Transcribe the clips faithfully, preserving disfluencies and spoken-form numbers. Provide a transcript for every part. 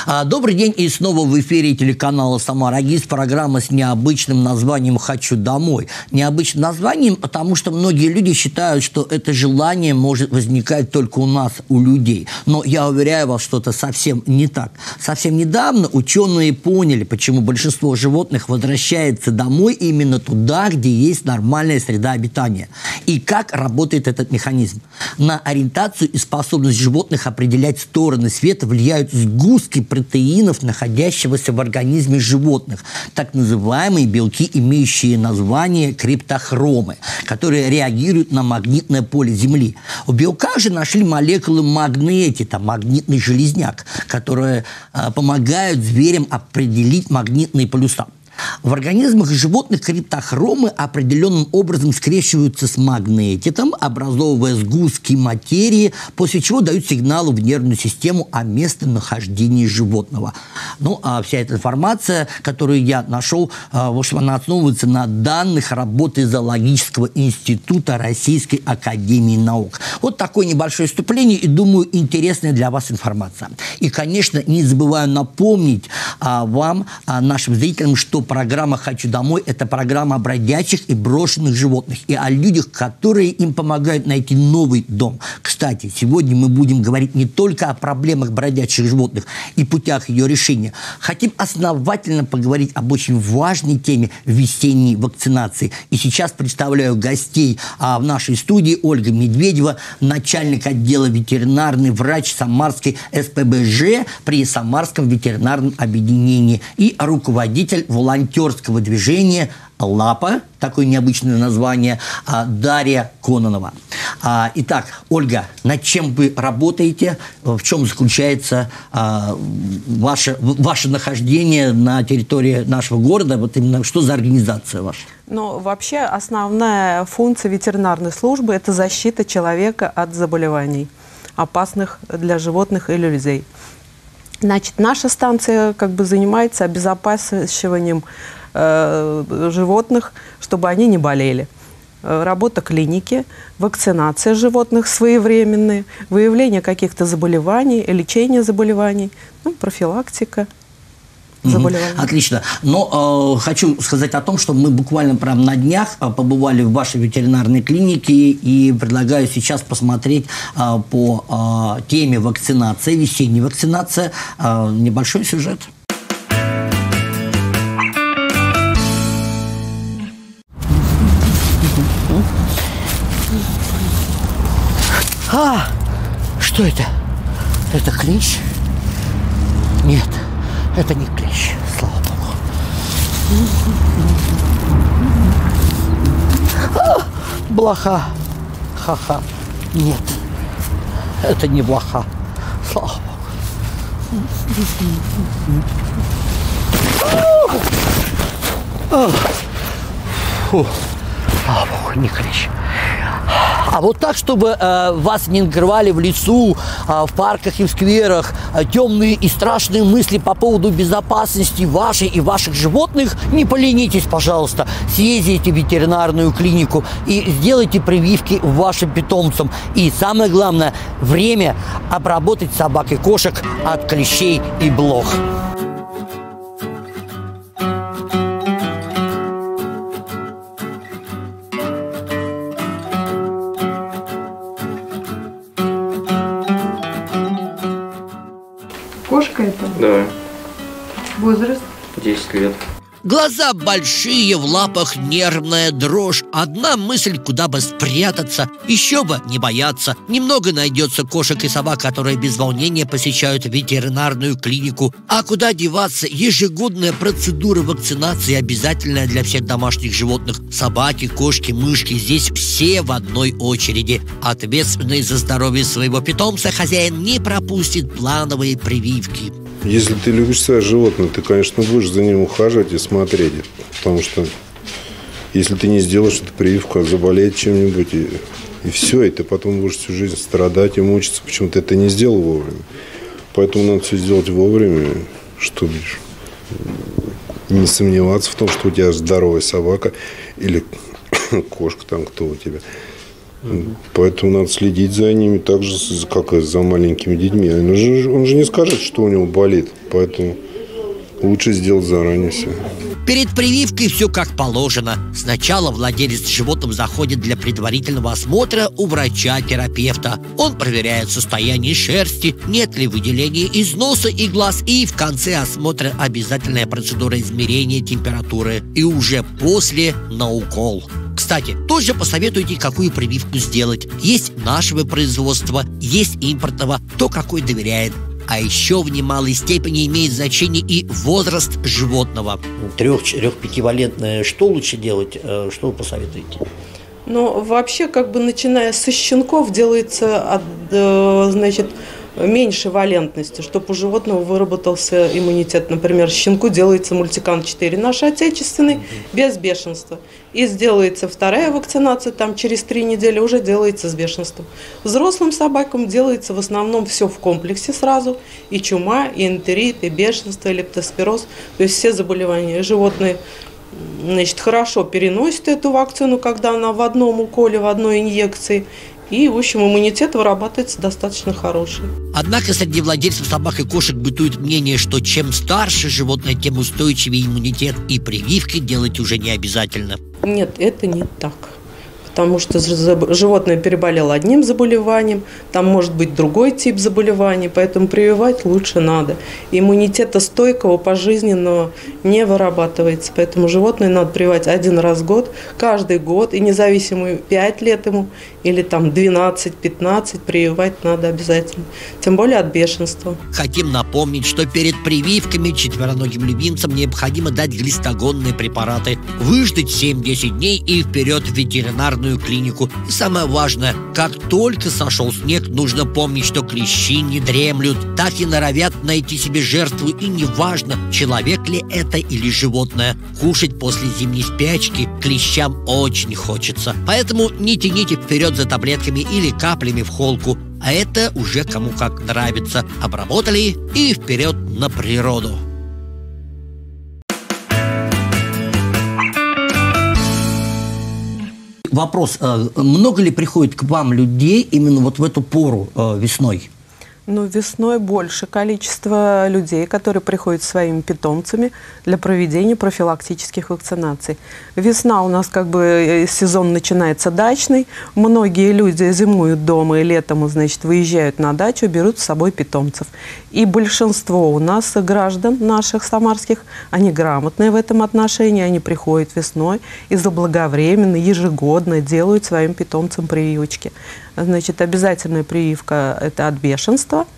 Добрый день, и снова в эфире телеканала «Самара-Гиз» программа с необычным названием «Хочу домой». Необычным названием, потому что многие люди считают, что это желание может возникать только у нас, у людей. Но я уверяю вас, что это совсем не так. Совсем недавно ученые поняли, почему большинство животных возвращается домой именно туда, где есть нормальная среда обитания. И как работает этот механизм. На ориентацию и способность животных определять стороны света влияют сгустки протеинов, находящегося в организме животных, так называемые белки, имеющие название криптохромы, которые реагируют на магнитное поле Земли. У белка же нашли молекулы магнетита, магнитный железняк, которые э, помогают зверям определить магнитные полюса. В организмах животных криптохромы определенным образом скрещиваются с магнетитом, образовывая сгустки материи, после чего дают сигналы в нервную систему о местонахождении животного. Ну, а вся эта информация, которую я нашел, в общем, она основывается на данных работы Зоологического института Российской академии наук. Вот такое небольшое вступление, и, думаю, интересная для вас информация. И, конечно, не забываю напомнить а, вам, а, нашим зрителям, что программа «Хочу домой» – это программа о бродячих и брошенных животных и о людях, которые им помогают найти новый дом. Кстати, сегодня мы будем говорить не только о проблемах бродячих животных и путях ее решения. Хотим основательно поговорить об очень важной теме весенней вакцинации. И сейчас представляю гостей а, в нашей студии. Ольга Медведева, начальник отдела ветеринарный врач Самарской эс пэ бэ жэ при Самарском ветеринарном объединении и руководитель волонтерского волонтерского движения «Лапа», такое необычное название, Дарья Кононова. Итак, Ольга, над чем вы работаете? В чем заключается ваше, ваше нахождение на территории нашего города? Вот именно что за организация ваша? Ну, вообще, основная функция ветеринарной службы – это защита человека от заболеваний, опасных для животных или людей. Значит, наша станция как бы занимается обезопасиванием э, животных, чтобы они не болели. Работа клиники, вакцинация животных своевременная, выявление каких-то заболеваний, лечение заболеваний, ну, профилактика. Отлично. Но э, хочу сказать о том, что мы буквально прямо на днях э, побывали в вашей ветеринарной клинике, и предлагаю сейчас посмотреть э, по э, теме вакцинации, весенней вакцинации, э, небольшой сюжет. А, что это? Это клещ? Нет. Это не клещ, слава богу. А, блоха. Ха-ха. Нет. Это не блоха. Слава богу. Фу. Слава богу, не клещ. А вот так, чтобы э, вас не накрывали в лесу, э, в парках и в скверах э, темные и страшные мысли по поводу безопасности вашей и ваших животных, не поленитесь, пожалуйста, съездите в ветеринарную клинику и сделайте прививки вашим питомцам. И самое главное, время обработать собак и кошек от клещей и блох. Кошка это? Да. Возраст? десять лет. Глаза большие, в лапах нервная дрожь. Одна мысль, куда бы спрятаться. Еще бы не бояться. Немного найдется кошек и собак, которые без волнения посещают ветеринарную клинику. А куда деваться? Ежегодная процедура вакцинации обязательная для всех домашних животных. Собаки, кошки, мышки. Здесь все в одной очереди. Ответственный за здоровье своего питомца хозяин не пропустит плановые прививки. Если ты любишь свое животное, ты, конечно, будешь за ним ухаживать и смотреть. Потому что если ты не сделаешь эту прививку, заболеет чем-нибудь, и, и все, и ты потом будешь всю жизнь страдать и мучиться, почему ты это не сделал вовремя. Поэтому надо все сделать вовремя, чтобы не сомневаться в том, что у тебя здоровая собака или кошка там, кто у тебя. Поэтому надо следить за ними так же, как и за маленькими детьми. Он же, он же не скажет, что у него болит. Поэтому лучше сделать заранее все. Перед прививкой все как положено. Сначала владелец с животным заходит для предварительного осмотра у врача-терапевта. Он проверяет состояние шерсти, нет ли выделения из носа и глаз. И в конце осмотра обязательная процедура измерения температуры. И уже после на укол. Кстати, тоже посоветуйте, какую прививку сделать. Есть нашего производства, есть импортного, кто какой доверяет. А еще в немалой степени имеет значение и возраст животного. Трех-четырех-пятивалентное что лучше делать? Что вы посоветуете? Ну, вообще, как бы начиная со щенков, делается, значит, меньше валентности, чтобы у животного выработался иммунитет. Например, щенку делается мультикан четыре, наш отечественный, без бешенства. И сделается вторая вакцинация, там через три недели уже делается с бешенством. Взрослым собакам делается в основном все в комплексе сразу. И чума, и энтерит, и бешенство, и лептоспироз. То есть все заболевания. Животные, значит, хорошо переносят эту вакцину, когда она в одном уколе, в одной инъекции. И, в общем, иммунитет вырабатывается достаточно хороший. Однако среди владельцев собак и кошек бытует мнение, что чем старше животное, тем устойчивее иммунитет, и прививки делать уже не обязательно. Нет, это не так. Потому что животное переболело одним заболеванием, там может быть другой тип заболеваний, поэтому прививать лучше надо. Иммунитета стойкого пожизненного не вырабатывается, поэтому животное надо прививать один раз в год, каждый год, и независимо пять лет ему или там двенадцать-пятнадцать прививать надо обязательно, тем более от бешенства. Хотим напомнить, что перед прививками четвероногим любимцам необходимо дать глистогонные препараты, выждать семь-десять дней и вперед в ветеринарную клинику. И самое важное, как только сошел снег, нужно помнить, что клещи не дремлют, так и норовят найти себе жертву, и неважно, человек ли это или животное. Кушать после зимней спячки клещам очень хочется. Поэтому не тяните вперед за таблетками или каплями в холку, а это уже кому как нравится. Обработали и вперед на природу. Вопрос, много ли приходит к вам людей именно вот в эту пору весной? Ну, весной больше количество людей, которые приходят со своими питомцами для проведения профилактических вакцинаций. Весна у нас как бы сезон начинается дачный. Многие люди зимуют дома и летом, значит, выезжают на дачу, берут с собой питомцев. И большинство у нас граждан наших самарских, они грамотные в этом отношении, они приходят весной и заблаговременно, ежегодно делают своим питомцам прививочки. Значит, обязательная прививка – это от бешенства.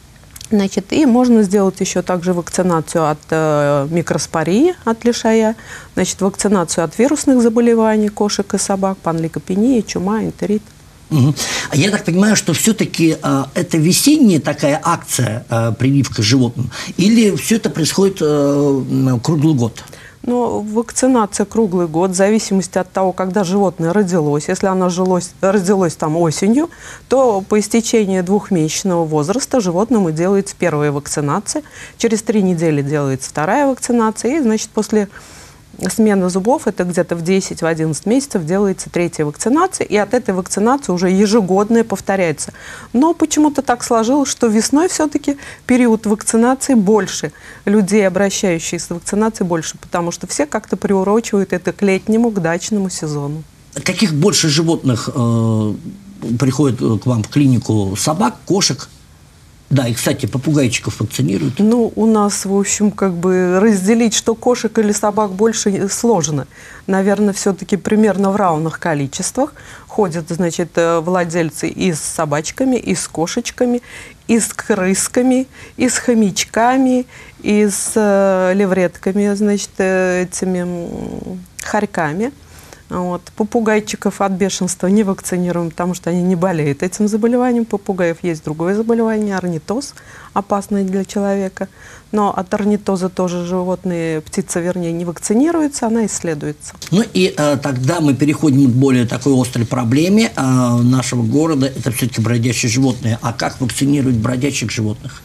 Значит, и можно сделать еще также вакцинацию от э, микроспории, от лишая, значит, вакцинацию от вирусных заболеваний кошек и собак, панлейкопения, чума, энтерит. Угу. Я так понимаю, что все-таки э, это весенняя такая акция, э, прививка животным, или все это происходит э, круглый год? Но вакцинация круглый год, в зависимости от того, когда животное родилось. Если оно жилось, родилось там осенью, то по истечении двухмесячного возраста животному делается первая вакцинация. Через три недели делается вторая вакцинация. И, значит, после смены зубов, это где-то в десять-одиннадцать месяцев, делается третья вакцинация. И от этой вакцинации уже ежегодная повторяется. Но почему-то так сложилось, что весной все-таки период вакцинации больше. Людей, обращающихся с вакцинацией, больше. Потому что все как-то приурочивают это к летнему, к дачному сезону. Каких больше животных э, приходит к вам в клинику? Собак, кошек? Да, и, кстати, попугайчиков вакцинируют. Ну, у нас, в общем, как бы разделить, что кошек или собак больше, сложно. Наверное, все-таки примерно в равных количествах ходят, значит, владельцы и с собачками, и с кошечками, и с крысками, и с хомячками, и с э, левретками, значит, этими хорьками. Вот. Попугайчиков от бешенства не вакцинируем, потому что они не болеют этим заболеванием. Попугаев есть другое заболевание, орнитоз, опасный для человека. Но от орнитоза тоже животные, птица, вернее, не вакцинируется, она исследуется. Ну и э, тогда мы переходим к более такой острой проблеме э, нашего города. Это все-таки бродячие животные. А как вакцинировать бродячих животных?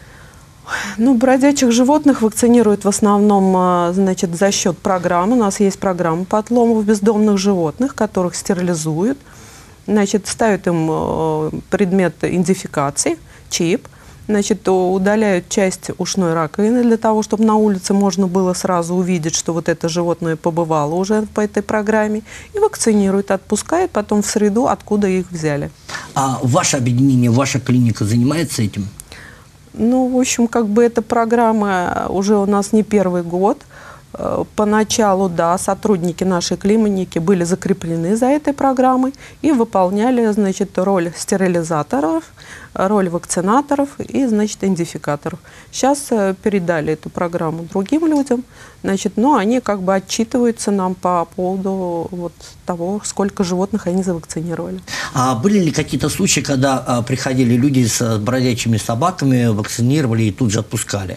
Ну, бродячих животных вакцинируют в основном, значит, за счет программ. У нас есть программа по отлому бездомных животных, которых стерилизуют. значит, ставят им э, предмет идентификации, чип, значит, удаляют часть ушной раковины для того, чтобы на улице можно было сразу увидеть, что вот это животное побывало уже по этой программе, и вакцинируют, отпускают потом в среду, откуда их взяли. А ваше объединение, ваша клиника занимается этим? Ну, в общем, как бы эта программа уже у нас не первый год. Поначалу, да, сотрудники нашей клиники были закреплены за этой программой и выполняли, значит, роль стерилизаторов, роль вакцинаторов и, значит, идентификаторов. Сейчас передали эту программу другим людям, значит, но они как бы отчитываются нам по поводу вот того, сколько животных они завакцинировали. А были ли какие-то случаи, когда а, приходили люди с бродячими собаками, вакцинировали и тут же отпускали?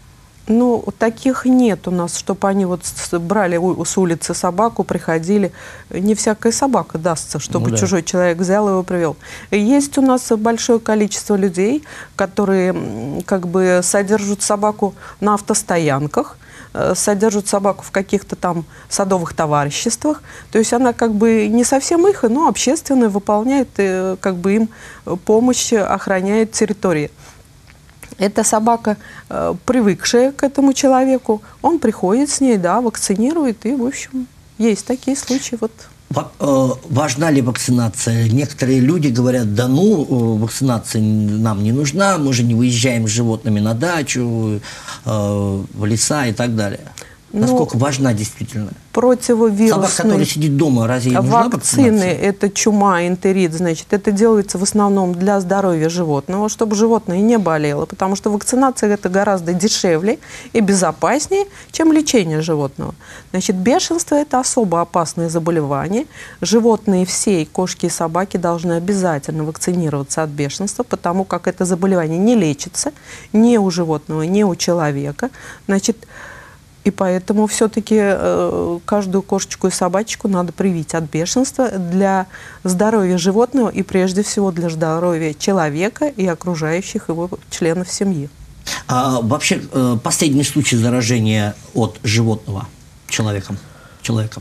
Ну, таких нет у нас, чтобы они вот брали с улицы собаку, приходили. Не всякая собака дастся, чтобы ну, да. чужой человек взял и его привел. Есть у нас большое количество людей, которые как бы содержат собаку на автостоянках, содержат собаку в каких-то там садовых товариществах. То есть она как бы не совсем их, но общественная, выполняет как бы им помощь, охраняет территории. Эта собака, э, привыкшая к этому человеку, он приходит с ней, да, вакцинирует, и, в общем, есть такие случаи. Вот. Важна ли вакцинация? Некоторые люди говорят, да ну, вакцинация нам не нужна, мы же не выезжаем с животными на дачу, э, в леса и так далее. Насколько ну, важна действительно? Противовирусные собака, которая сидит дома, разве ей нужна вакцины, это чума, энтерит, значит, это делается в основном для здоровья животного, чтобы животное не болело, потому что вакцинация это гораздо дешевле и безопаснее, чем лечение животного. Значит, бешенство это особо опасное заболевание. Животные все, и кошки, и собаки должны обязательно вакцинироваться от бешенства, потому как это заболевание не лечится ни у животного, ни у человека. Значит, и поэтому все-таки э, каждую кошечку и собачку надо привить от бешенства для здоровья животного и прежде всего для здоровья человека и окружающих его членов семьи. А, вообще, э, последний случай заражения от животного человеком? человеком.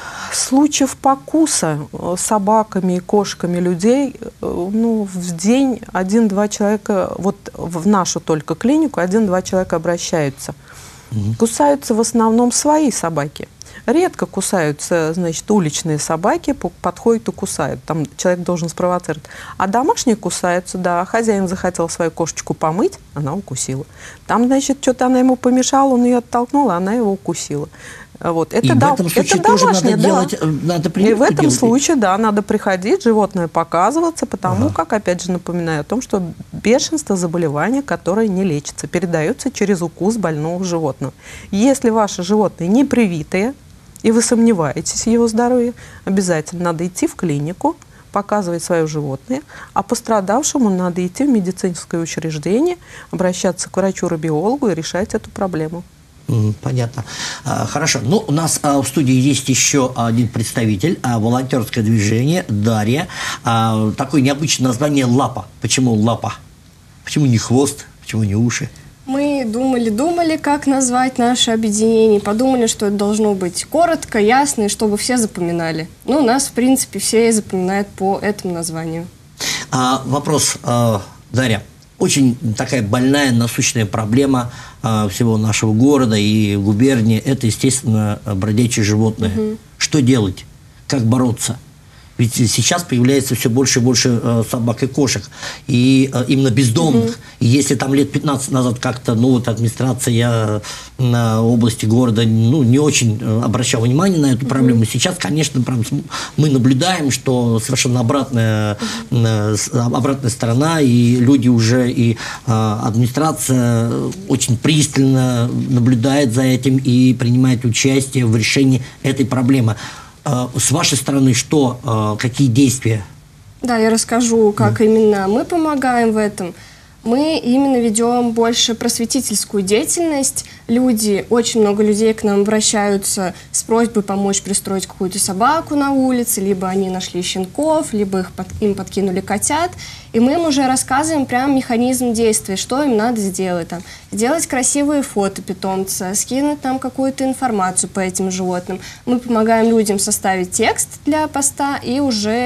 Случаев покуса собаками и кошками людей, ну, в день один-два человека, вот в нашу только клинику один-два человека обращаются. Кусаются в основном свои собаки. Редко кусаются, значит, уличные собаки, подходят и кусают. Там человек должен спровоцировать. А домашние кусаются, да. Хозяин захотел свою кошечку помыть, она укусила. Там, значит, что-то она ему помешала, он ее оттолкнул, она его укусила. Вот. Это, и да, в этом случае это тоже домашнее, надо да. делать, надо И в этом делать. случае, да, надо приходить, животное показываться, потому ага. как, опять же, напоминаю о том, что бешенство – заболевание, которое не лечится, передается через укус больного животного. Если ваше животное не привитое, и вы сомневаетесь в его здоровье, обязательно надо идти в клинику, показывать свое животное, а пострадавшему надо идти в медицинское учреждение, обращаться к врачу-рабиологу и решать эту проблему. Понятно. Хорошо. Ну, у нас в студии есть еще один представитель, волонтерское движение, Дарья. Такое необычное название «Лапа». Почему «Лапа»? Почему не хвост? Почему не уши? Мы думали-думали, как назвать наше объединение. Подумали, что это должно быть коротко, ясно, и чтобы все запоминали. Ну, нас, в принципе, все запоминают по этому названию. А, вопрос, Дарья. Очень такая больная, насущная проблема а, всего нашего города и губернии – это, естественно, бродячие животные. Угу. Что делать? Как бороться? Ведь сейчас появляется все больше и больше э, собак и кошек, и э, именно бездомных. Угу. И если там лет пятнадцать назад как-то, ну, вот администрация на области города, ну, не очень обращала внимание на эту проблему, угу. сейчас, конечно, прям мы наблюдаем, что совершенно обратная, угу. э, обратная сторона, и люди уже, и э, администрация очень пристально наблюдает за этим и принимает участие в решении этой проблемы. С вашей стороны, что, какие действия? Да, я расскажу, как да. именно мы помогаем в этом. Мы именно ведем больше просветительскую деятельность. Люди, очень много людей к нам обращаются с просьбой помочь пристроить какую-то собаку на улице, либо они нашли щенков, либо их под, им подкинули котят. И мы им уже рассказываем прям механизм действия, что им надо сделать. Там, сделать красивые фото питомца, скинуть там какую-то информацию по этим животным. Мы помогаем людям составить текст для поста и уже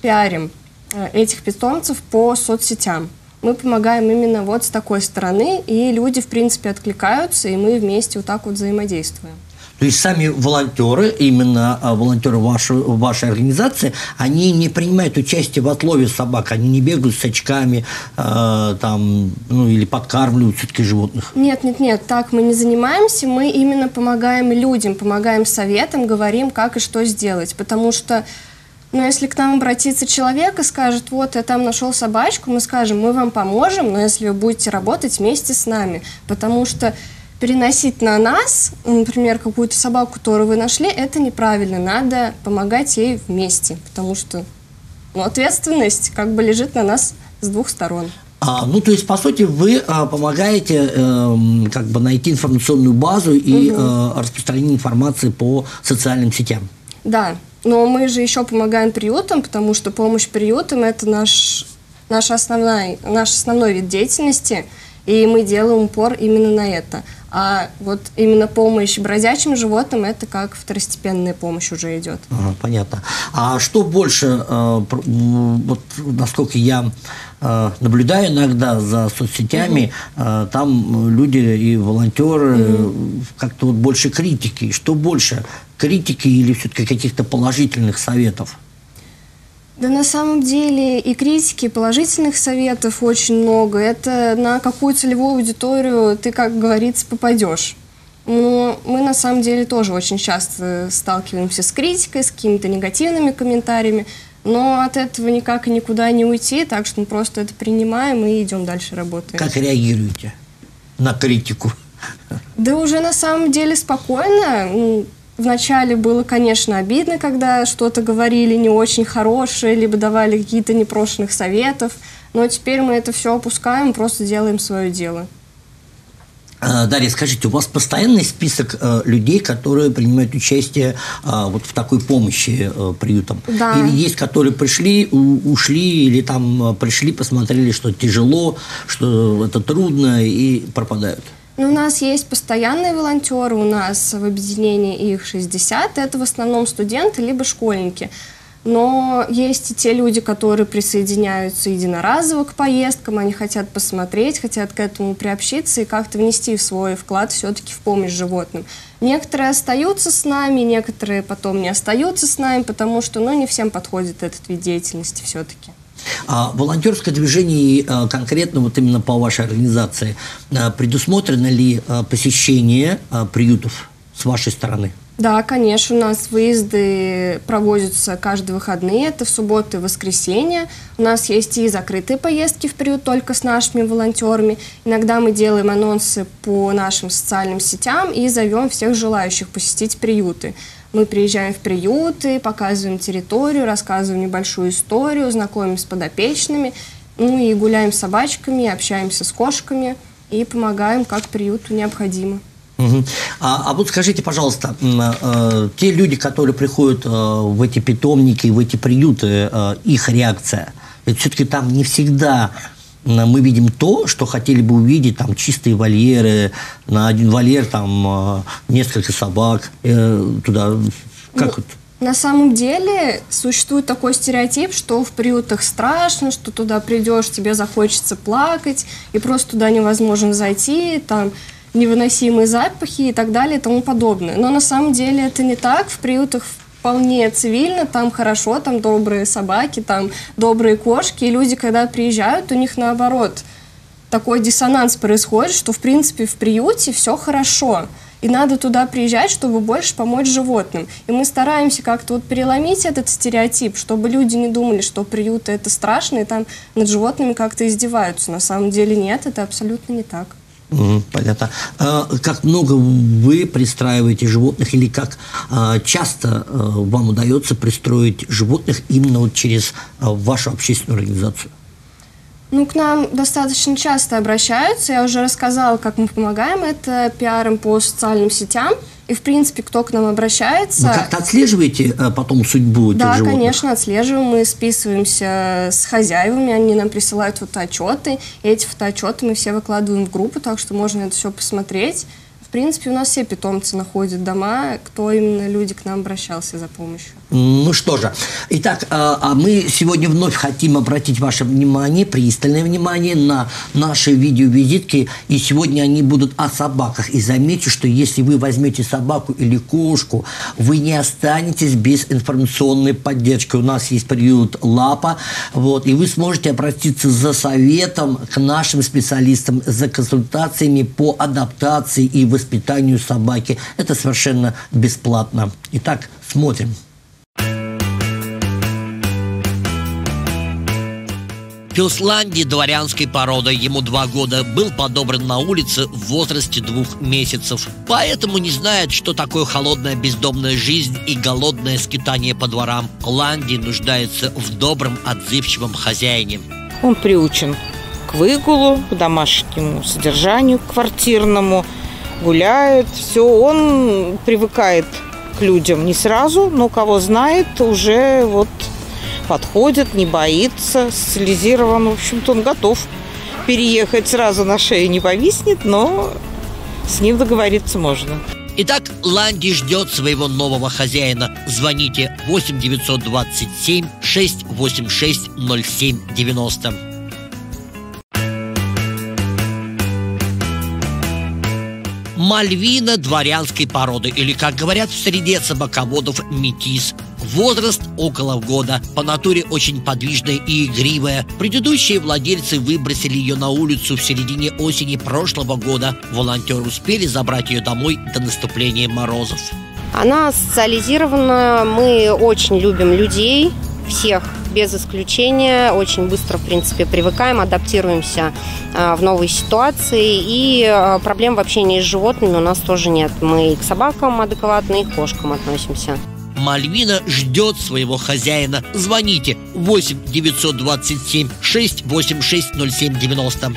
пиарим этих питомцев по соцсетям. Мы помогаем именно вот с такой стороны, и люди, в принципе, откликаются, и мы вместе вот так вот взаимодействуем. То есть сами волонтеры, именно волонтеры вашей, вашей организации, они не принимают участие в отлове собак, они не бегают с очками, э, там, ну, или подкармливают все-таки животных? Нет, нет, нет, так мы не занимаемся, мы именно помогаем людям, помогаем советам, говорим, как и что сделать, потому что, ну, если к нам обратится человек и скажет, вот, я там нашел собачку, мы скажем, мы вам поможем, но если вы будете работать вместе с нами, потому что переносить на нас, например, какую-то собаку, которую вы нашли, это неправильно. Надо помогать ей вместе, потому что, ну, ответственность как бы лежит на нас с двух сторон. А, ну, то есть, по сути, вы а, помогаете э, как бы найти информационную базу и угу. э, распространение информации по социальным сетям. Да, но мы же еще помогаем приютам, потому что помощь приютам – это наш, наш, основной, наш основной вид деятельности, и мы делаем упор именно на это. А вот именно помощь бродячим животным – это как второстепенная помощь уже идет. Ага, понятно. А что больше, э, вот насколько я э, наблюдаю иногда за соцсетями, угу. э, там люди и волонтеры угу. как-то вот больше критики. Что больше, критики или все-таки каких-то положительных советов? Да на самом деле и критики, и положительных советов очень много. Это на какую целевую аудиторию ты, как говорится, попадешь. Но мы на самом деле тоже очень часто сталкиваемся с критикой, с какими-то негативными комментариями, но от этого никак и никуда не уйти, так что мы просто это принимаем и идем дальше работаем. Как реагируете на критику? Да уже на самом деле спокойно. Вначале было, конечно, обидно, когда что-то говорили не очень хорошее, либо давали какие-то непрошенных советов, но теперь мы это все опускаем, просто делаем свое дело. Дарья, скажите, у вас постоянный список э, людей, которые принимают участие э, вот в такой помощи э, приютам? Да. Или есть, которые пришли, у, ушли, или там пришли, посмотрели, что тяжело, что это трудно, и пропадают? Ну, у нас есть постоянные волонтеры, у нас в объединении их шестьдесят, это в основном студенты либо школьники. Но есть и те люди, которые присоединяются единоразово к поездкам, они хотят посмотреть, хотят к этому приобщиться и как-то внести в свой вклад все-таки в помощь животным. Некоторые остаются с нами, некоторые потом не остаются с нами, потому что, ну, не всем подходит этот вид деятельности все-таки. А волонтерское движение конкретно вот именно по вашей организации, предусмотрено ли посещение приютов с вашей стороны? Да, конечно, у нас выезды проводятся каждые выходные, это в субботу и воскресенье. У нас есть и закрытые поездки в приют только с нашими волонтерами. Иногда мы делаем анонсы по нашим социальным сетям и зовем всех желающих посетить приюты. Мы приезжаем в приюты, показываем территорию, рассказываем небольшую историю, знакомимся с подопечными, ну и гуляем с собачками, общаемся с кошками и помогаем, как приюту необходимо. Угу. А, а вот скажите, пожалуйста, э, те люди, которые приходят э, в эти питомники, в эти приюты, э, их реакция, ведь все-таки там не всегда мы видим то, что хотели бы увидеть, там чистые вольеры, на один вольер там несколько собак, э, туда, как ну, вот? На самом деле существует такой стереотип, что в приютах страшно, что туда придешь, тебе захочется плакать, и просто туда невозможно зайти, там невыносимые запахи и так далее и тому подобное. Но на самом деле это не так, в приютах вполне цивильно, там хорошо, там добрые собаки, там добрые кошки, и люди, когда приезжают, у них наоборот такой диссонанс происходит, что в принципе в приюте все хорошо, и надо туда приезжать, чтобы больше помочь животным. И мы стараемся как-то вот переломить этот стереотип, чтобы люди не думали, что приюты это страшно, и там над животными как-то издеваются. На самом деле нет, это абсолютно не так. Угу, понятно. А как много вы пристраиваете животных, или как а, часто а, вам удается пристроить животных именно вот через а, вашу общественную организацию? Ну, к нам достаточно часто обращаются. Я уже рассказала, как мы помогаем. Это пиаром по социальным сетям. И, в принципе, кто к нам обращается... Вы как-то отслеживаете а, потом судьбу этих да, животных? Да, конечно, отслеживаем. Мы списываемся с хозяевами, они нам присылают фотоотчеты. И эти фотоотчеты мы все выкладываем в группу, так что можно это все посмотреть. В принципе, у нас все питомцы находят дома, кто именно люди к нам обращался за помощью. Ну что же, итак, а мы сегодня вновь хотим обратить ваше внимание, пристальное внимание на наши видеовизитки, и сегодня они будут о собаках. И заметьте, что если вы возьмете собаку или кошку, вы не останетесь без информационной поддержки. У нас есть приют «Лапа», вот, и вы сможете обратиться за советом к нашим специалистам, за консультациями по адаптации и воспитанию собаки. Это совершенно бесплатно. Итак, смотрим. Пес Ланди дворянской породы, ему два года, был подобран на улице в возрасте двух месяцев. Поэтому не знает, что такое холодная бездомная жизнь и голодное скитание по дворам. Ланди нуждается в добром, отзывчивом хозяине. Он приучен к выгулу, к домашнему содержанию, к квартирному, гуляет, все, он привыкает к людям не сразу, но кого знает, уже вот подходит, не боится, социализирован. В общем-то, он готов переехать, сразу на шею не повиснет, но с ним договориться можно. Итак, Ланди ждет своего нового хозяина. Звоните восемь девятьсот двадцать семь шесть восемь шесть ноль семь девяносто. Мальвина дворянской породы, или, как говорят в среде собаководов, метис. Возраст около года, по натуре очень подвижная и игривая. Предыдущие владельцы выбросили ее на улицу в середине осени прошлого года. Волонтеры успели забрать ее домой до наступления морозов. Она социализирована, мы очень любим людей, всех без исключения, очень быстро, в принципе, привыкаем, адаптируемся э, в новой ситуации, и э, проблем в общении с животными у нас тоже нет. Мы и к собакам адекватно, и к кошкам относимся. Мальвина ждет своего хозяина. Звоните восемь девятьсот двадцать семь шесть восемь шесть ноль семь девяносто.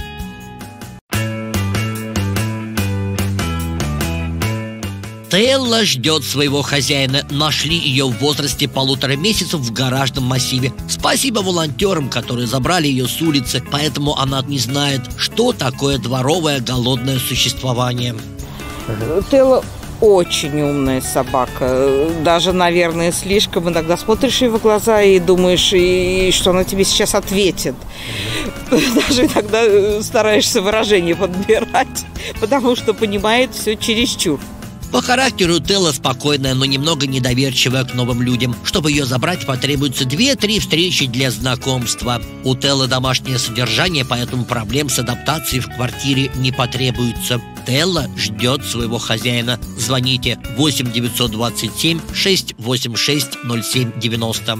Телла ждет своего хозяина. Нашли ее в возрасте полутора месяцев в гаражном массиве. Спасибо волонтерам, которые забрали ее с улицы, поэтому она не знает, что такое дворовое голодное существование. Телла очень умная собака. Даже, наверное, слишком. Иногда смотришь ей в глаза и думаешь, и что она тебе сейчас ответит. Даже иногда стараешься выражение подбирать, потому что понимает все чересчур. По характеру Телла спокойная, но немного недоверчивая к новым людям. Чтобы ее забрать, потребуется две-три встречи для знакомства. У Теллы домашнее содержание, поэтому проблем с адаптацией в квартире не потребуется. Телла ждет своего хозяина. Звоните восемь девятьсот двадцать семь шесть восемь шесть ноль семь девяносто.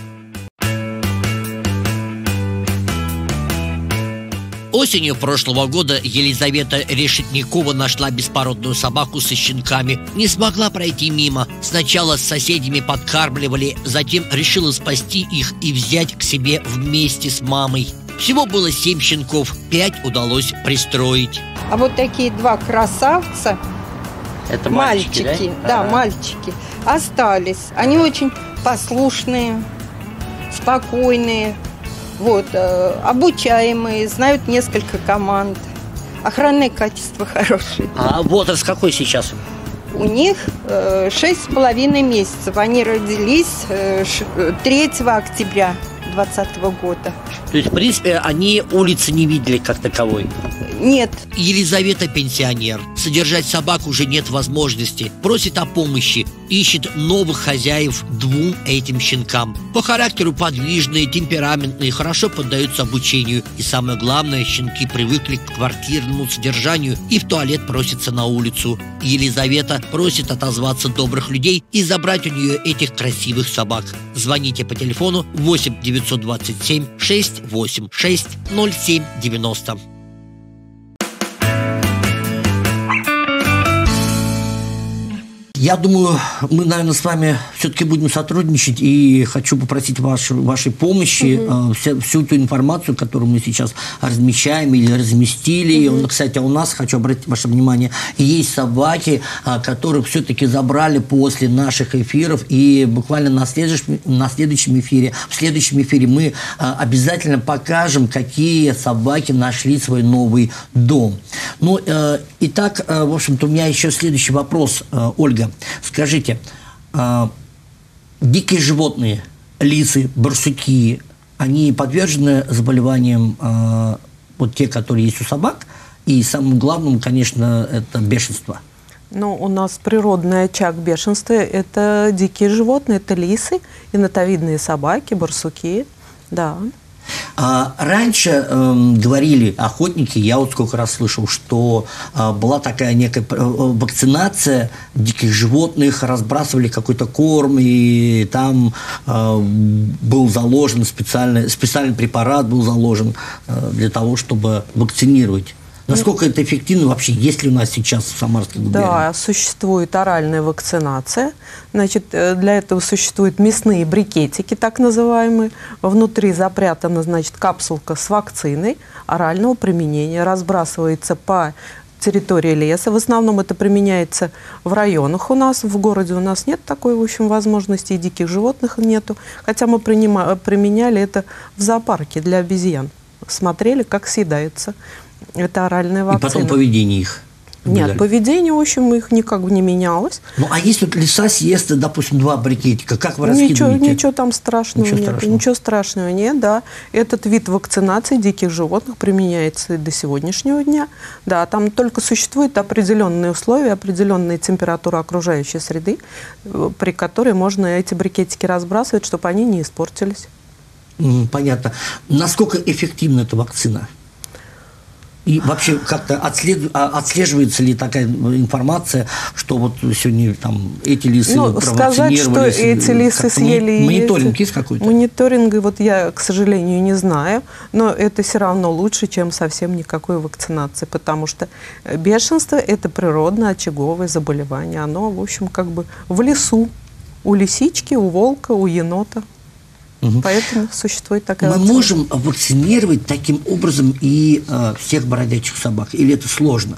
Осенью прошлого года Елизавета Решетникова нашла беспородную собаку со щенками. Не смогла пройти мимо. Сначала с соседями подкармливали, затем решила спасти их и взять к себе вместе с мамой. Всего было семь щенков, пять удалось пристроить. А вот такие два красавца, это мальчики, мальчики, да, да ага. мальчики, остались. Они очень послушные, спокойные. Вот, э, обучаемые, знают несколько команд. Охранные качества хорошие. А возраст какой сейчас? У них э, шесть с половиной месяцев. Они родились э, третьего октября двадцатого года. То есть, в принципе, они улицы не видели как таковой? Нет. Елизавета пенсионер. Содержать собаку уже нет возможности. Просит о помощи. Ищет новых хозяев двум этим щенкам. По характеру подвижные, темпераментные, хорошо поддаются обучению. И самое главное, щенки привыкли к квартирному содержанию и в туалет просятся на улицу. Елизавета просит отозваться добрых людей и забрать у нее этих красивых собак. Звоните по телефону восемь девятьсот двадцать семь шесть восемь шесть ноль семь девяносто. Я думаю, мы, наверное, с вами все-таки будем сотрудничать, и хочу попросить вашей, вашей помощи. Угу. Вся, всю ту информацию, которую мы сейчас размещаем или разместили. Угу. Кстати, у нас, хочу обратить ваше внимание, есть собаки, которые все-таки забрали после наших эфиров, и буквально на следующем, на следующем эфире, в следующем эфире мы обязательно покажем, какие собаки нашли свой новый дом. Ну, итак, в общем-то, у меня еще следующий вопрос, Ольга. Скажите, Дикие животные, лисы, барсуки, они подвержены заболеваниям, э, вот те, которые есть у собак, и самым главным, конечно, это бешенство. Ну, у нас природный очаг бешенства – это дикие животные, это лисы, инотовидные собаки, барсуки, да. А раньше э, говорили охотники, я вот сколько раз слышал, что э, была такая некая вакцинация диких животных, разбрасывали какой-то корм, и там э, был заложен специальный, специальный препарат, был заложен э, для того, чтобы вакцинировать. Насколько это эффективно вообще? Есть ли у нас сейчас в Самарской губернии? Да, существует оральная вакцинация. Значит, для этого существуют мясные брикетики, так называемые. Внутри запрятана, значит, капсулка с вакциной орального применения. Разбрасывается по территории леса. В основном это применяется в районах у нас. В городе у нас нет такой, в общем, возможности, и диких животных нету. Хотя мы принима- применяли это в зоопарке для обезьян. Смотрели, как съедается. Это оральная вакцина. И потом поведение их? Нет, поведение, в общем, их никак бы не менялось. Ну, а если вот лиса съест, допустим, два брикетика, как вы ничего, раскидываете? Ничего там страшного ничего нет. Страшного. Ничего страшного нет, да. Этот вид вакцинации диких животных применяется и до сегодняшнего дня. Да, там только существуют определенные условия, определенная температура окружающей среды, при которой можно эти брикетики разбрасывать, чтобы они не испортились. Понятно. Насколько эффективна эта вакцина? И вообще как-то отслед... отслеживается ли такая информация, что вот сегодня там эти лисы ну, провакцинировались? Сказать, что эти лисы съели... Мониторинг эти... есть какой-то? Мониторинга вот я, к сожалению, не знаю, но это все равно лучше, чем совсем никакой вакцинации, потому что бешенство – это природное очаговое заболевание. Оно, в общем, как бы в лесу, у лисички, у волка, у енота. Угу. Поэтому существует такая Мы вакцина. можем вакцинировать таким образом и э, всех бродячих собак? Или это сложно?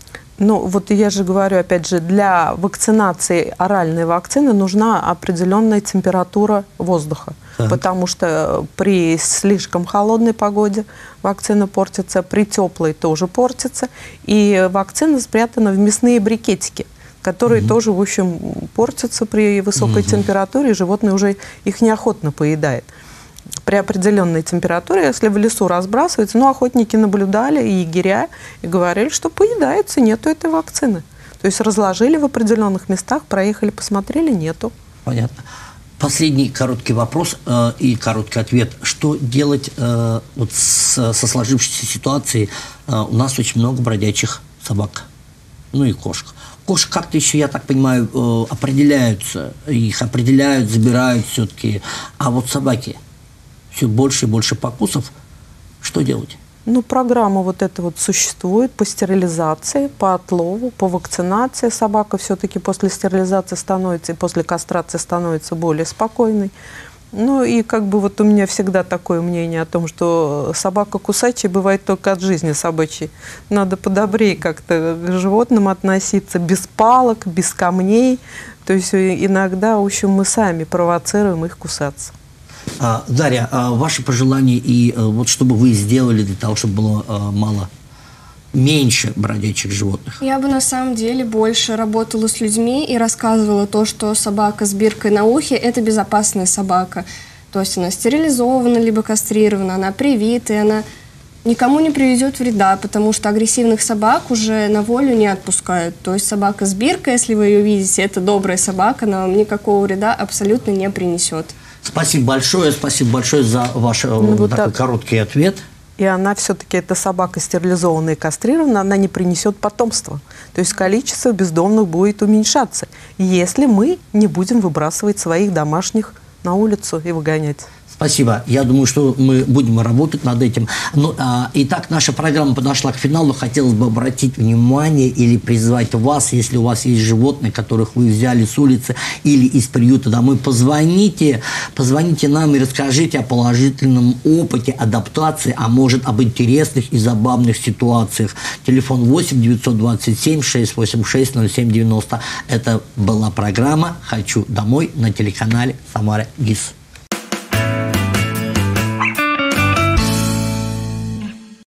Ну, вот я же говорю, опять же, для вакцинации оральной вакцины нужна определенная температура воздуха. Так. Потому что при слишком холодной погоде вакцина портится, при теплой тоже портится. И вакцина спрятана в мясные брикетики, которые угу. тоже, в общем, портятся при высокой угу. температуре, и животное уже их неохотно поедает. При определенной температуре, если в лесу разбрасывается, ну, охотники наблюдали, и егеря, и говорили, что поедается, нету этой вакцины. То есть разложили в определенных местах, проехали, посмотрели, нету. Понятно. Последний короткий вопрос э, и короткий ответ. Что делать э, вот с, со сложившейся ситуацией? Э, у нас очень много бродячих собак, ну и кошек. Кошек как-то еще, я так понимаю, э, определяются, их определяют, забирают все-таки. А вот собаки, все больше и больше покусов. Что делать? Ну, программа вот эта вот существует по стерилизации, по отлову, по вакцинации. Собака все-таки после стерилизации становится, и после кастрации становится более спокойной. Ну, и как бы вот у меня всегда такое мнение о том, что собака кусачая бывает только от жизни собачьей. Надо подобрее как-то к животным относиться, без палок, без камней. То есть иногда, в общем, мы сами провоцируем их кусаться. А, Дарья, а ваши пожелания и а, вот что бы вы сделали для того, чтобы было а, мало, меньше бродячих животных? Я бы на самом деле больше работала с людьми и рассказывала то, что собака с биркой на ухе – это безопасная собака. То есть она стерилизована, либо кастрирована, она привита, она никому не приведет вреда, потому что агрессивных собак уже на волю не отпускают. То есть собака с биркой, если вы ее видите, это добрая собака, она вам никакого вреда абсолютно не принесет. Спасибо большое, спасибо большое за ваш ну, вот такой так. короткий ответ. И она все-таки, эта собака стерилизованная и кастрированная, она не принесет потомства. То есть количество бездомных будет уменьшаться, если мы не будем выбрасывать своих домашних на улицу и выгонять. Спасибо. Я думаю, что мы будем работать над этим. Ну, а, итак, наша программа подошла к финалу. Хотелось бы обратить внимание или призвать вас, если у вас есть животные, которых вы взяли с улицы или из приюта домой, позвоните, позвоните нам и расскажите о положительном опыте адаптации, а может, об интересных и забавных ситуациях. Телефон восемь девятьсот двадцать семь шестьсот восемьдесят шесть ноль семь девяносто. Это была программа «Хочу домой» на телеканале «Самара ГИС».